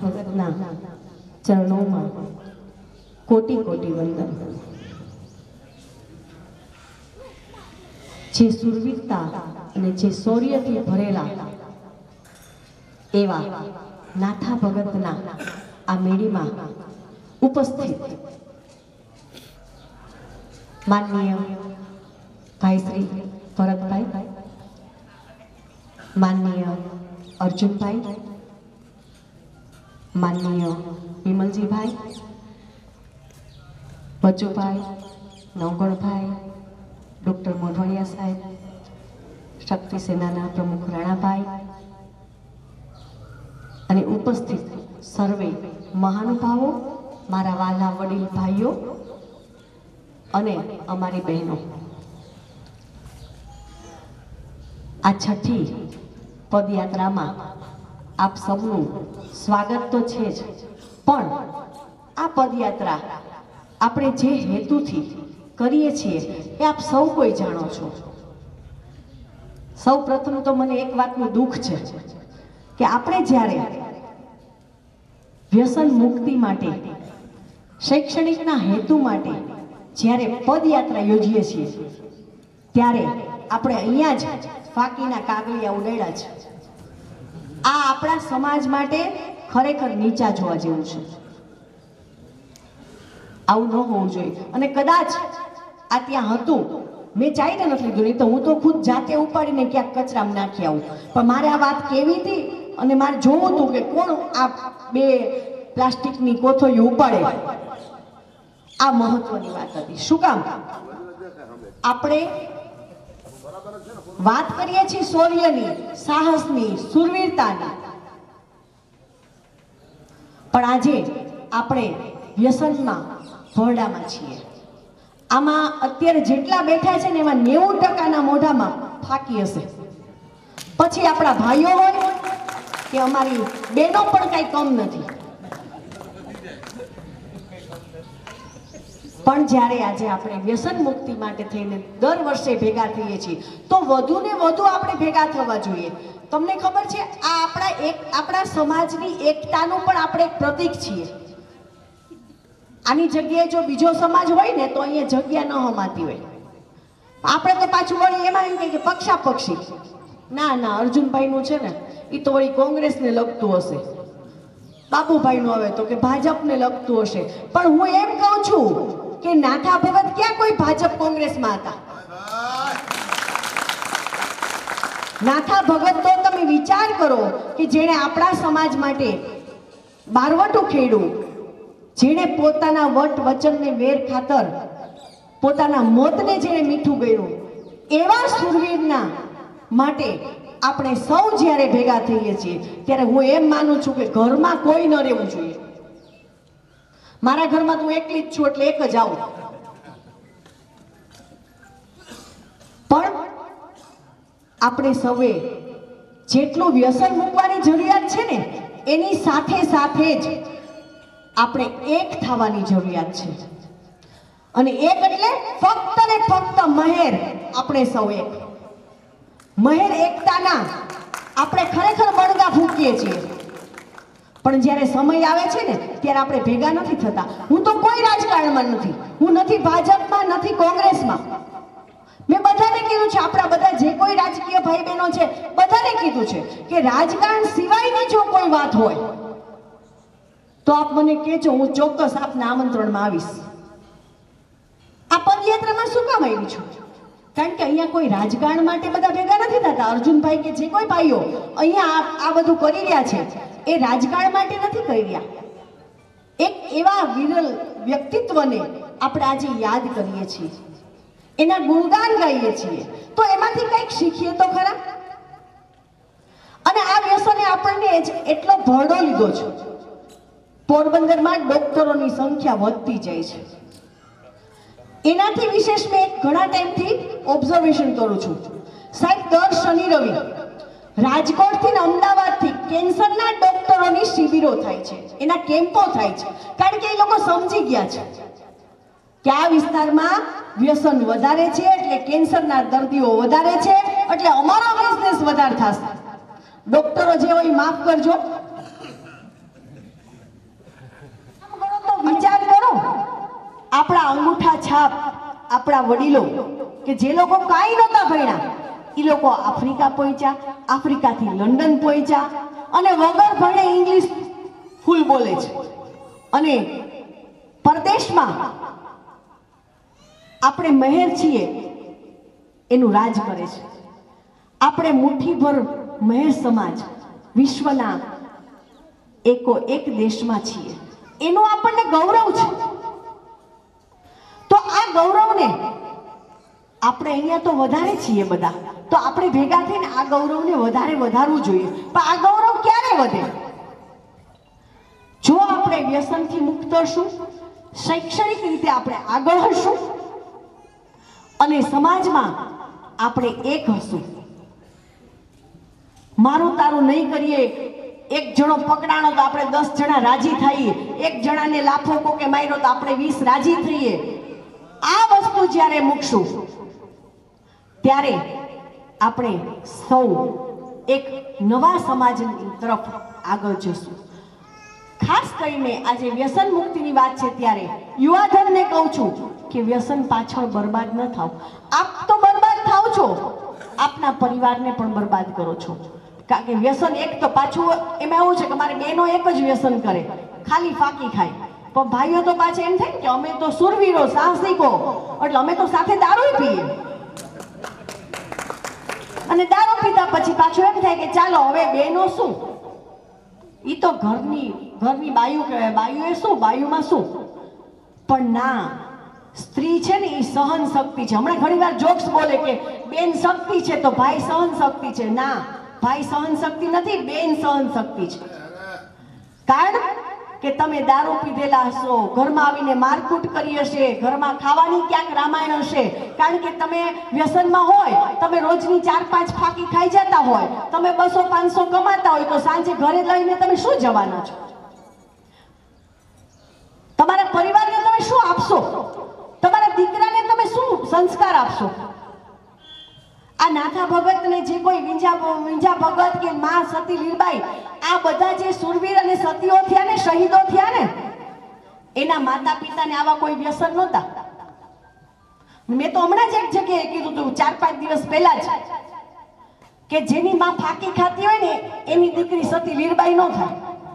ભગતના ચરણોમાં કોટી કોટી વંદન। જે સુરવીરતા અને જે શૌર્યથી ભરેલા એવા નાથા ભગતના આ મેળીમાં ઉપસ્થિત માનનીય ભાઈ શ્રી ભરતભાઈ, माननीय अर्जुन भाई, माननीय विमलजी भाई, बच्चू भाई, नवगढ़ भाई, डॉक्टर मोढवाड़िया साहेब, शक्ति सेना प्रमुख राणा भाई अने उपस्थित सर्वे महानुभावों, मारा वाला वडील भाईओ अने अमारी बहनों, आ छठी पदयात्रा में आप सबनु स्वागत तो छे ज, पण आ पदयात्रा आपणे जे हेतुथी करीए छीए ए आप सौ कोई जाणो छो। सौ प्रथम तो मने एक वातनुं दुख छे के आपणे ज्यारे व्यसन मुक्ति माटे शैक्षणिकना हेतु माटे ज्यारे पदयात्रा योजीए छीए त्यारे आपणे अहींया ज फाकीना कागलिया उडेड़ा छे। आ आपणा समाज माटे खरेखर नीचा जोवा जेवुं छे। आवुं न होवुं जोईए अने कदाच आ त्यां हतुं मैं चाहीने नथी लीधुं, नहीं तो हूँ तो खुद जाते उपाड़ीने क्यांक कचरामां नाखी आऊं, पण मारे आ वात केवी हती अने मारे जोवुं हतुं के कोण आ बे प्लास्टिकनी कोथळीओ उपाड़े। आ महत्वनी वात हती। शुं काम? आपणे बात करिए छी शौर्यनी, साहसनी, शूरवीरतानी, पण आजे आपणे व्यसनना भरडामां छीए। आमां अत्यारे जेटला बैठा छे ने एमां 90% मोढामां फाकी हशे। पछी आपणा भाईओ होय के अमारी बहनों पण काई कम नथी, पण ज्यारे आजे आपणे व्यसन मुक्ति माटे थईने दर वर्षे भेगा थईए छीए तो वधु ने वधु आपणे भेगा थवा जोईए। तमने खबर छे आ आपणा समाजनी एकतानुं पण आपणे एक प्रतीक छीए। आनी जग्याए जो बीजो समाज होय ने तो अहींया जग्या न हमाती होय। आपणे तो पाछुं वળી एमां एम कहे के पक्षापक्षी ना ना अर्जुनभाईनुं छे ने ई तो वળી कोंग्रेसने लगतुं हशे, बाबुभाईनुं आवे तो के भाजपने लगतुं हशे। पण हुं एम कहું છું કે નાથા ભગત ક્યાં કોઈ ભાજપ કોંગ્રેસમાં હતા? નાથા ભગત તો તમે વિચાર કરો કે જેણે આપણા સમાજ માટે બારવટું ખેડ્યું, જેણે પોતાના વટ વચનને વેર ખાતર પોતાના મોતને જેણે મીઠું કર્યું, એવા શૂરવીરના માટે આપણે સૌ જ્યારે ભેગા થઈએ છીએ ત્યારે હું એમ માનું છું કે ઘરમાં કોઈ ન રહેવું જોઈએ। मारा घर में तो एकली ज छुं एटले एक ज आऊं, पण आपणे सौए जेटલું व्यसन मूकवानी जरूरियात छे ने एनी साथे साथे ज आपणे एक थवानी जरूरियात छे। अने एक एटले फक्त ने फक्त महेर आपणे सौ एक। महेर एकताना आपणे खरेखर बणगा फूंकीए छीए, पण ज्यारे समय आवे छे ने त्यारे आपणे भेगा नथी थता। हूँ तो कोई राजकारणमां नथी, हूँ नथी भाजपमां, नथी कोंग्रेसमां। मैं बधाने कीधुं छे, आपणा बधा जे कोई राजकीय भाई बहनों छे बधाने कीधुं छे के राजकारण सिवायनी जो कोई वात होय तो आप मने कहेजो, हूँ चोक्कस आपना आमंत्रणमां आवीश। आ पदयात्रामां शुं काम आवी छुं? कारण के अहींया कोई राजकारण माटे बधा भेगा नथी थता। अर्जुनभाई के जे कोई भाईओ अहींया आ बधुं करी रह्या छे ए राजकारण माटे नथी करी रह्या। एक एवा विरल व्यक्तित्वने આપણે આજે યાદ કરીએ છીએ, એના ગુણગાન ગાઈએ છીએ, તો એમાંથી કંઈક શીખીએ તો ખરા। અને આ વ્યસને આપણને એટલો ભરડો લીધો છે, પોરબંદરમાં ડોક્ટરોની સંખ્યા વધતી જાય છે। એનાથી વિશેષ મેં ઘણા ટાઈમથી ઓબ્ઝર્વેશન કરું છું સાહેબ, દર શનિ રવિ રાજકોટથી ને અમદાવાદથી કેન્સરના ડોક્ટરોની શિબિરો થાય છે, એના કેમ્પો થાય છે। કારણ કે એ લોકો સમજી ગયા છે કે આ વિસ્તારમાં વ્યસન વધારે છે એટલે કેન્સરના દર્દીઓ વધારે છે એટલે અમારો બિઝનેસ વધારે થશે। ડોક્ટરો જે હોય માફ કરજો, છાપ આપણા વડીલો કે જે લોકો કાંઈ નહોતા ભણ્યા એ લોકો આફ્રિકા પહોંચ્યા, આફ્રિકાથી લંડન પહોંચ્યા અને વગર ભણે ઇંગ્લિશ ફૂલ બોલે છે અને પરદેશમાં આપણે મહેર છીએ એનું રાજ કરે છે. આપણે મુઠ્ઠીભર મહેર સમાજ વિશ્વના એક દેશમાં છીએ એનું આપણને ગૌરવ છે. તો આ ગૌરવને આપણે અહીંયા તો વધારે છીએ બધા, તો આપણે ભેગા થઈને આ ગૌરવને વધારવું જોઈએ. પણ આ ગૌરવ ક્યારે વધે? જો આપણે વ્યસનથી મુક્ત હશું, શૈક્ષણિક રીતે આપણે આગળ હશું અને સમાજમાં આપણે એક હશું. મારું તારું નહીં કરીએ, એક જણો પકડાણો તો આપણે 10 જણા રાજી થઈએ, એક જણાને લાફો કોકે માર્યો તો આપણે 20 રાજી થઈએ. આ વસ્તુ જ્યારે મૂકશું ત્યારે આપણે સૌ એક નવા સમાજની તરફ આગળ જશું. ખાસ કરીને આજે વ્યસન મુક્તિની વાત છે ત્યારે યુવાધનને કહું છું કે વ્યસન પાછળ બરબાદ ન થાવ. આપ તો બરબાદ થાવ છો, આપના પરિવારને પણ બરબાદ કરો છો. કારણ કે વ્યસન એક તો પાછું એમાં એવું છે કે મારે બહેનો એક જ વ્યસન કરે, ખાલી ફાકી ખાય, પણ ભાઈઓ તો પાછા એમ થાય કે અમે તો સુરવીરો સાહસિકો એટલે અમે તો સાથે દારૂ પીએ અને દારૂ પીતા પછી પાછું એમ થાય કે ચાલો હવે બહેનો શું, ઈ તો ઘરની બાયુ કહેવાય, બાયુએ શું, બાયુમાં શું. પણ ના, સ્ત્રી છે ને એ સહન શક્તિ છે. હમણાં ઘણી વાર જોક્સ બોલે કે બેન શક્તિ છે તો ભાઈ સહન શક્તિ છે. ના, ભાઈ સહન શક્તિ નથી, બેન સહન શક્તિ છે. કારણ કે તમે દારૂ પીધેલા હશો, ઘરમાં આવીને મારકૂટ કરી હશે, ઘરમાં ખાવાની ક્યાંક રામાયણ હશે. કારણ કે તમે વ્યસનમાં હોય, તમે રોજની 4-5 ફાકી ખાઈ જતા હોય, તમે 200-500 કમાતા હોય તો સાંજે ઘરે લઈને તમે શું જવાના છો? તમારા પરિવારને તમે શું આપશો? તમારા દીકરાને તમે શું સંસ્કાર આપશો? આ નાથા ભગતને જે કોઈ વિંજા ભગત કે માં સતી લીરબાઈ, આ બધા જે સુરવીર અને સતીઓ થયા ને, શહીદો થયા ને, એના માતા પિતાને આવા કોઈ વ્યસન નહોતા. મેં તો હમણાં જ એક જગ્યાએ કીધું હતું 4-5 દિવસ પહેલા જ કે જેની માં ફાકી ખાતી હોય ને એની દીકરી સતી લીરબાઈ ન થાય.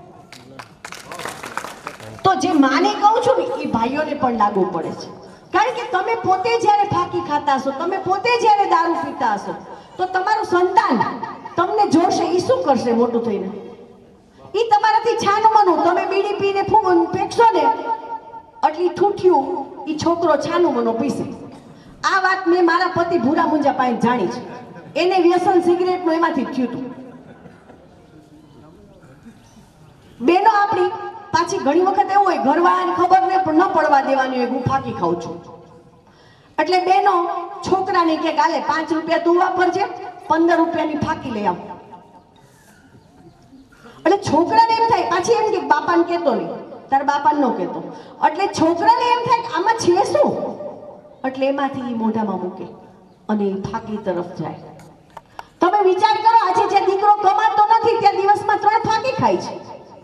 તો જે માને કહું છું ને એ ભાઈઓને પણ લાગુ પડે છે. કારણ કે તમે પોતે જ્યારે ફાકી ખાતા હશો, તમે પોતે જ્યારે દારૂ પીતા હશો તો તમારું સંતાન તમને જોશે, એ શું કરશે મોટું થઈને? એ તમારાથી છાનમનું, તમે બીડી પીને ફેંકશો ને એટલી ઠૂઠિયું એ છોકરો છાનમનો પીશે. આ વાત મેં મારા પતિ ભૂરા મુંજા પાસે જાણી છે. એને વ્યસન સિગરેટનું એમાંથી થયું હતું. બેનો આપણી પાછી ઘણી વખત એવું હોય ઘરવાળાને ખબર ને પણ ન પડવા દેવાની હોય, હું ફાકી ખાઉં છું. એટલે બેનો છોકરાને કે કાલે 5 રૂપિયા તું વાપરજે, 15 રૂપિયાની ફાકી લઈ આવ. એટલે છોકરાને એમ થાય, પાછી એમ કે બાપાને કહેતો નહીં, તારા બાપાને ન કહેતો. એટલે છોકરાને એમ થાય કે આમાં છે શું, એટલે એમાંથી મોઢામાં મૂકે અને ફાકી તરફ જાય. તમે વિચાર કરો, આજે જે દીકરો કમાતો નથી ત્યાં દિવસમાં 3 ફાકી ખાય છે.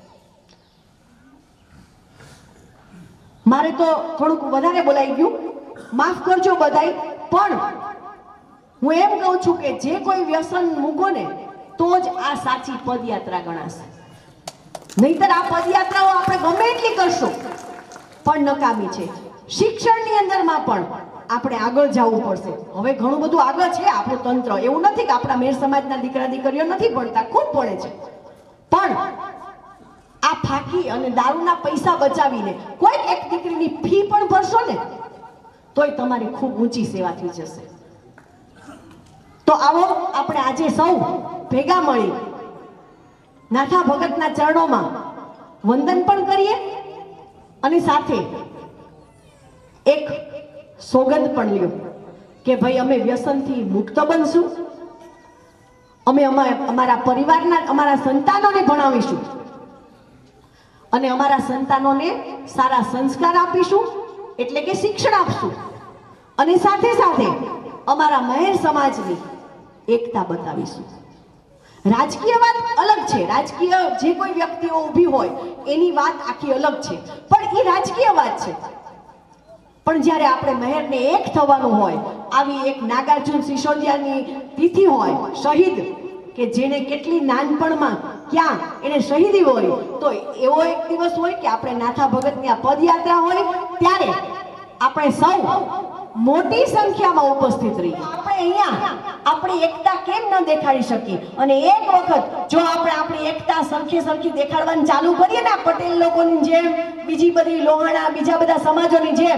મારે તો થોડુંક વધારે બોલાઈ ગયું, માફ કરજો બધાય, પણ હું એમ કહું છું કે જે કોઈ વ્યસન મૂકો ને તો જ આ સાચી પદયાત્રા ગણાશે. નહીતર આ પદયાત્રાઓ આપણે ગમે એટલી કરશું પણ નકામી છે. શિક્ષણની અંદરમાં પણ આપણે આગળ જવું પડશે. હવે ઘણું બધું આગળ છે આપણું તંત્ર, એવું નથી કે આપણા મેર સમાજના દીકરા દીકરીઓ નથી ભણતા, ખૂબ ભણે છે. પણ આ ફાકી અને દારૂના પૈસા બચાવીને કોઈ એક દીકરીની ફી પણ ભરશો ને તોય તમારી ખૂબ ઊંચી સેવા થઈ જશે. તો આવો આપણે આજે સૌ ભેગા મળી નાથા ભગતના ચરણોમાં વંદન પણ કરીએ અને સાથે એક સોગંદ પણ લ્યો કે ભાઈ અમે વ્યસનથી મુક્ત બનશું, અમે અમારા પરિવારના અમારા સંતાનોને ભણાવીશું અને અમારા સંતાનોને સારા સંસ્કાર આપીશું, એટલે કે શિક્ષણ આપશું, અને સાથે સાથે અમારા મહેર સમાજની એકતા બતાવીશું. રાજકીય વાત અલગ છે, રાજકીય જે કોઈ વ્યક્તિઓ ઊભી હોય એની વાત આખી અલગ છે, પણ એ રાજકીય વાત છે. પણ જ્યારે આપણે મહેરને એક થવાનું હોય, આવી એક નાગાર્જુન સિસોદિયાની તિથિ હોય, શહીદ કે જેને કેટલી નાનપણમાં ક્યાં એને શહીદી હોય, તો એવો એક દિવસ હોય કે આપણે નાથા ભગતની આ પદયાત્રા હોય ત્યારે આપણે સૌ મોટી સંખ્યામાં ઉપસ્થિત રહીએ. આપણે અહીંયા આપણી એકતા કેમ ન દેખાડી શકીએ? અને એક વખત જો આપણે આપણી એકતા સરખી દેખાડવાનું ચાલુ કરીએ ને, પટેલ લોકોની જેમ, બીજી બધી લોહાણા બીજા બધા સમાજોની જેમ,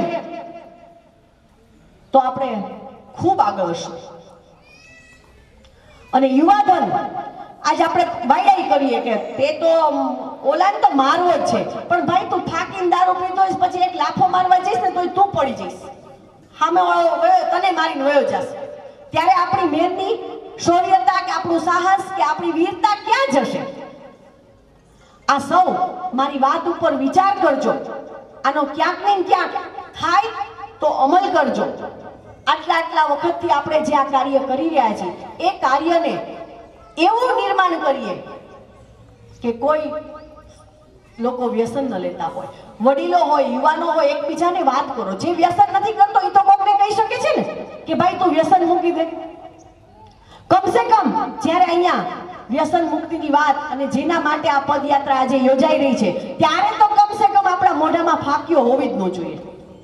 તો આપણે ખૂબ આગળ હશું. અને યુવાધન આજ આપણે વાયડાઈ કરીએ કે તે તો ઓલાને તો મારવો જ છે, પણ ભાઈ તું થાકીને દારૂ પીતો હોઈશ, પછી એક લાફો મારવા જઈશ ને તોય તું પડી જઈશ, સામે વાળો તને મારીને વયો જશે. ત્યારે આપણી મહેરની શૌર્યતા કે આપણું સાહસ કે આપણી વીરતા ક્યાં જશે? આ સૌ મારી વાત ઉપર વિચાર કરજો. આનો ક્યાંક ને ક્યાંક થાય તો અમલ કરજો. આટલા વખતથી આપણે જે આ કાર્ય કરી રહ્યા છીએ, એ કાર્યને એવું નિર્માણ કરીએ કે કોઈ લોકો વ્યસન ન લેતા હોય, વડીલો હોય, યુવાનો હોય, એકબીજાને વાત કરો. જે વ્યસન નથી કરતો એ તો કોકને કહી શકે છે ને કે ભાઈ તું વ્યસન મૂકી દે. કમસે કમ જ્યારે અહીંયા વ્યસન મુક્તિની વાત અને જેના માટે આ પદયાત્રા આજે યોજાઈ રહી છે, ત્યારે તો કમસે કમ આપણા મોઢામાં ફાંકીઓ હોવી જ ન જોઈએ.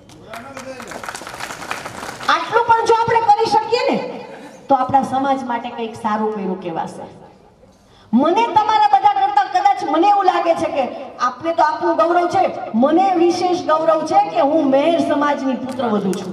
આટલું પણ જો આપણે કરી શકીએ ને તો આપણા સમાજ માટે કંઈક સારું કર્યું કહેવાશે. મને તમારા બધા કરતા કદાચ મને એવું લાગે છે કે આપને તો આપણું ગૌરવ છે, મને વિશેષ ગૌરવ છે કે હું મહેર સમાજની પુત્રવધુ છું.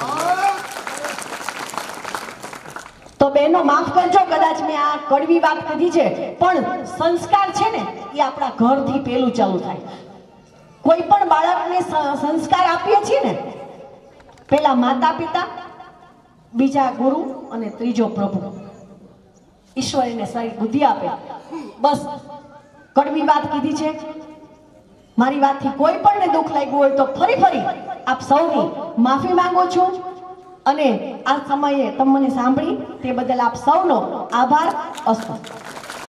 તો બહેનો માફ કરજો કદાચ મેં આ કડવી વાત કીધી છે, પણ સંસ્કાર છે ને એ આપણા ઘરથી પેલું ચાલુ થાય. કોઈ પણ બાળકને સંસ્કાર આપીએ છીએ ને, પહેલા માતા પિતા, બીજા ગુરુ અને ત્રીજો પ્રભુ. ઈશ્વર એને સારી બુદ્ધિ આપે. બસ કડવી વાત કીધી છે. મારી વાતથી કોઈ પણને દુઃખ લાગ્યું હોય તો ફરી આપ સૌની માફી માંગુ છું. અને આ સમયે તમને સાંભળી તે બદલ આપ સૌનો આભાર. અસ્તુ.